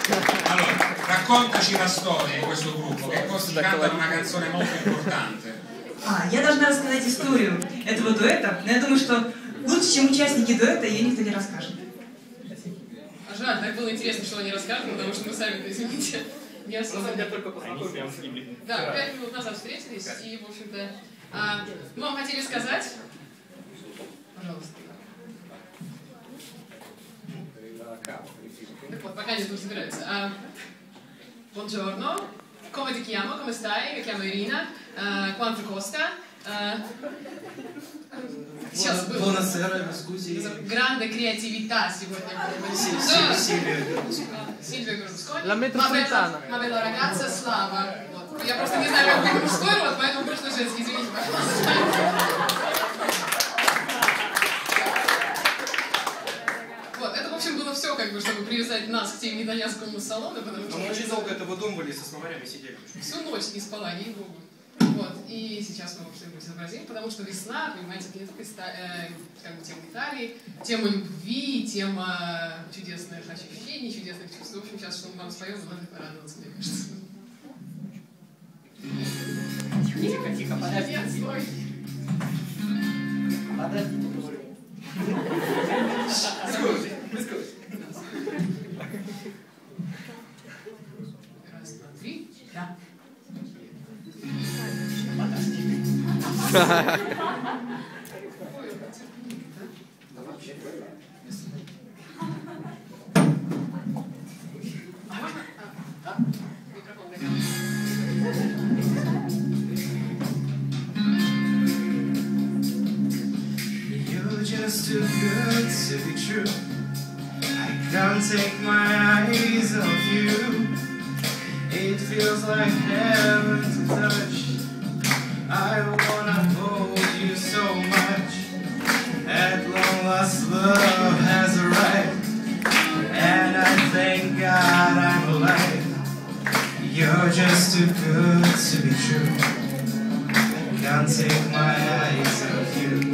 Allora, raccontaci la storia di questo gruppo, che cosa cantano una canzone molto importante. Я должна рассказать историю этого дуэта, но я думаю, что лучше, чем участники дуэта, ее никто не расскажет. Жаль, так было интересно, что они расскажут, потому что мы сами, извините, не особо... Да, 5 минут назад встретились, и, в общем-то, мы вам хотели сказать... Пожалуйста. Так вот, пока они тут собираются. Buongiorno, come ti chiamo? Come stai? Mi chiamo Irina. Quanto costa? Сейчас grande creatività сегодня. Сильвия Берлускони. La metropolitana. Ma bella ragazza Slava. Вот. Я просто не знаю, как будет мужской род, поэтому пришлось женский, извините, пожалуйста. Вот, это, в общем, было все, как бы, чтобы привязать нас к тем итальянскому салону, потому что... Мы очень долго это выдумывали, со словарями сидели. Всю ночь не спала, ей-богу. Вот, и сейчас мы что-нибудь изобразим, потому что весна, понимаете, это не только как бы, тема Италии, тема любви, тема чудесных ощущений, чудесных чувств. В общем, сейчас, что мы вам споем, вы должны порадоваться, мне кажется. Тихо, тихо, подожди. Нет, стой. Подожди, говорю. Раз, два, три. Да. You're just too good to be true. I can't take my eyes off you. It feels like heaven to touch. I wanna hold you so much. At long last love has arrived, and I thank God I'm alive. You're just too good to be true. Can't take my eyes off you.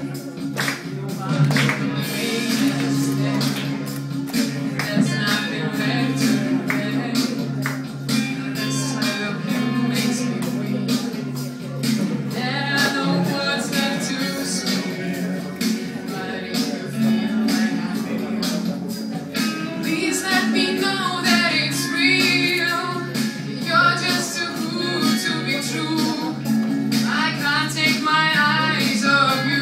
There's nothing better than this side of you makes me weak. There are no words left to speak, but if you feel like I feel, please let me know that it's real. You're just too good to be true. I can't take my eyes off you.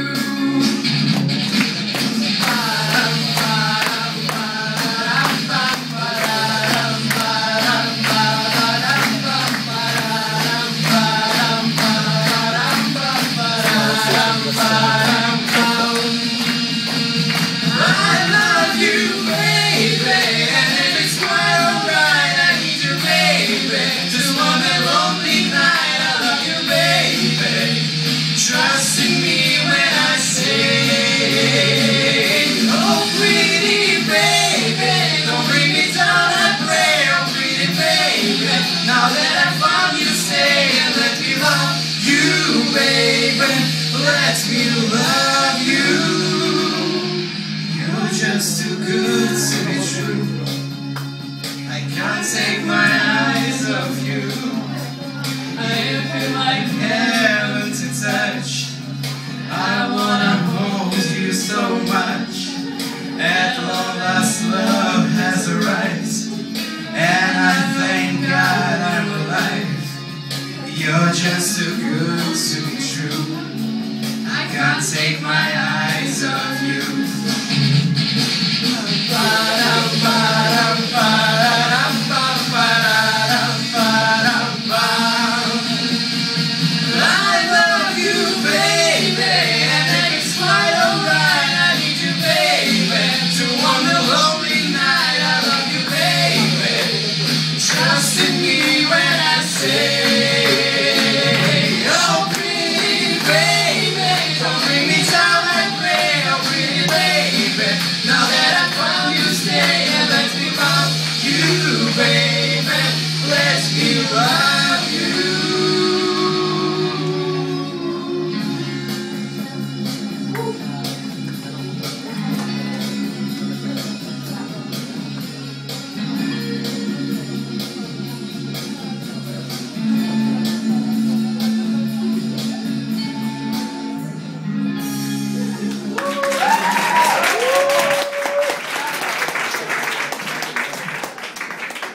Trust in me when I say, oh pretty baby, don't bring me down, I pray, oh pretty baby. Now that I found you, stay and let me love you, baby. Let me love you. You're just too good to be true. I can't take my eyes off you. I feel like heaven to touch. I wanna hold you so much. At long last love has arrived, and I thank God I'm alive. You're just too good